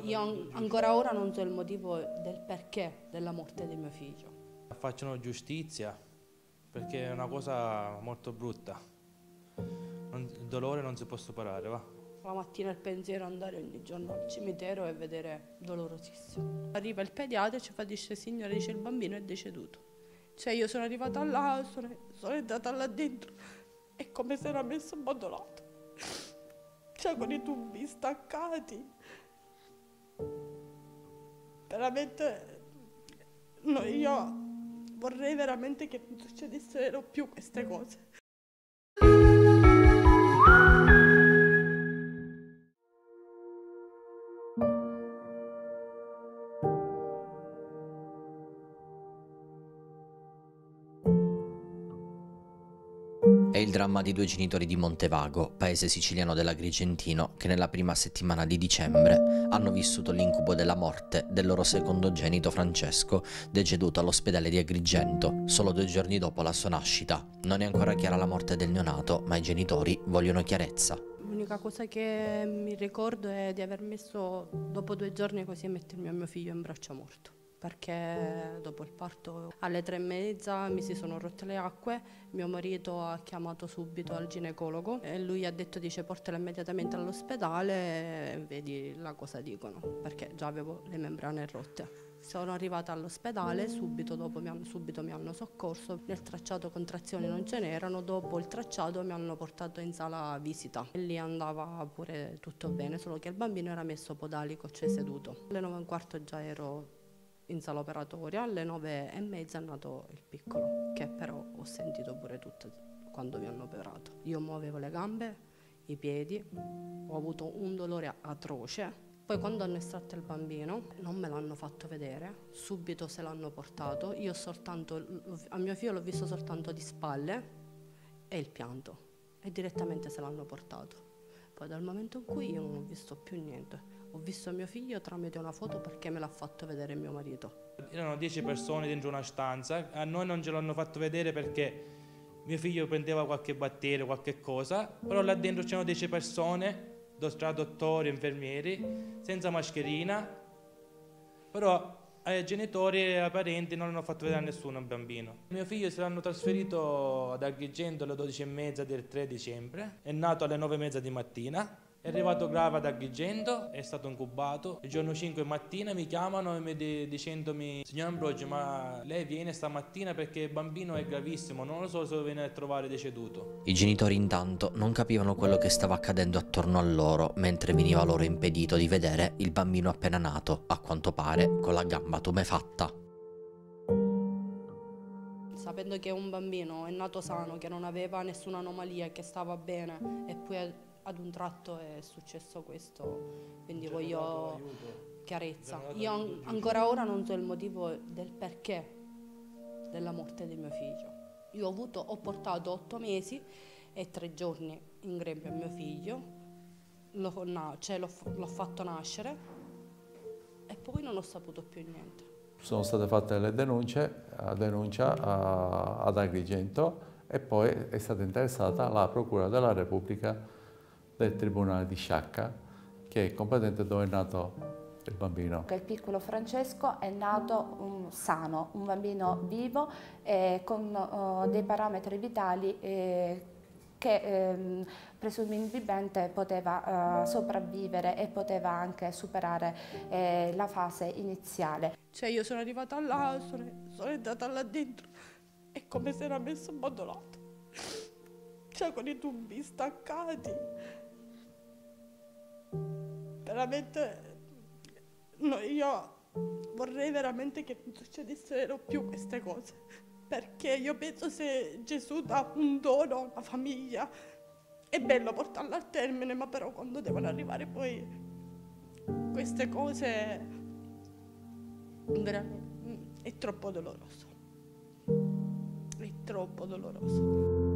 Io ancora ora non so il motivo del perché della morte di mio figlio. Facciano giustizia perché è una cosa molto brutta. Il dolore non si può superare, va? La mattina il pensiero è andare ogni giorno al cimitero e vedere dolorosissimo. Arriva il pediatra e ci fa, dice, signore, dice il bambino è deceduto. Cioè io sono arrivata là, sono entrata là dentro, è come se era messo abbandolato. Cioè con i tubi staccati. Veramente, no, io vorrei veramente che non succedessero più queste cose. È il dramma di due genitori di Montevago, paese siciliano dell'Agrigentino, che nella prima settimana di dicembre hanno vissuto l'incubo della morte del loro secondogenito Francesco, deceduto all'ospedale di Agrigento, solo 2 giorni dopo la sua nascita. Non è ancora chiara la morte del neonato, ma i genitori vogliono chiarezza. L'unica cosa che mi ricordo è di aver messo, dopo 2 giorni così, mettermi a mio figlio in braccio morto. Perché dopo il parto alle 3:30 mi si sono rotte le acque, mio marito ha chiamato subito al ginecologo e lui ha detto, dice, portala immediatamente all'ospedale e vedi la cosa dicono, perché già avevo le membrane rotte. Sono arrivata all'ospedale, subito mi hanno soccorso, nel tracciato contrazioni non ce n'erano, dopo il tracciato mi hanno portato in sala visita e lì andava pure tutto bene, solo che il bambino era messo podalico, cioè seduto. Alle 9:15 già ero in sala operatoria, alle 9:30 è nato il piccolo, che però ho sentito pure tutto quando mi hanno operato. Io muovevo le gambe, i piedi, ho avuto un dolore atroce. Poi quando hanno estratto il bambino non me l'hanno fatto vedere, subito se l'hanno portato, io a mio figlio l'ho visto soltanto di spalle e il pianto e direttamente se l'hanno portato. Poi dal momento in cui io non ho visto più niente, ho visto mio figlio tramite una foto perché me l'ha fatto vedere mio marito. Erano 10 persone dentro una stanza, a noi non ce l'hanno fatto vedere perché mio figlio prendeva qualche batterio, qualche cosa, però là dentro c'erano 10 persone, tra dottori e infermieri, senza mascherina, però ai genitori e ai parenti non hanno fatto vedere a nessuno il bambino. Mio figlio se l'hanno trasferito ad Agrigento alle 12:30 del 3 dicembre, è nato alle 9:30 di mattina. È arrivato grave ad Agrigento, è stato incubato. Il giorno 5 mattina mi chiamano dicendomi: signor Ambrogio, ma lei viene stamattina perché il bambino è gravissimo, non lo so se lo viene a trovare deceduto. I genitori intanto non capivano quello che stava accadendo attorno a loro, mentre veniva loro impedito di vedere il bambino appena nato, a quanto pare con la gamba tumefatta. Sapendo che un bambino è nato sano, che non aveva nessuna anomalia, che stava bene e poi ad un tratto è successo questo, quindi voglio chiarezza. Io ancora ora non so il motivo del perché della morte di mio figlio. Io ho portato 8 mesi e 3 giorni in grembo a mio figlio, l'ho fatto nascere e poi non ho saputo più niente. Sono state fatte le denuncia ad Agrigento e poi è stata interessata la Procura della Repubblica del Tribunale di Sciacca, che è competente dove è nato il bambino. Il piccolo Francesco è nato sano, un bambino vivo con dei parametri vitali che presumibilmente poteva sopravvivere e poteva anche superare la fase iniziale. Cioè io sono arrivata là, sono entrata là dentro, è come se era messo abbandolato, cioè con i tubi staccati. Veramente, no, io vorrei veramente che non succedessero più queste cose, perché io penso se Gesù dà un dono alla famiglia, è bello portarlo al termine, ma però quando devono arrivare poi queste cose, veramente, è troppo doloroso. È troppo doloroso.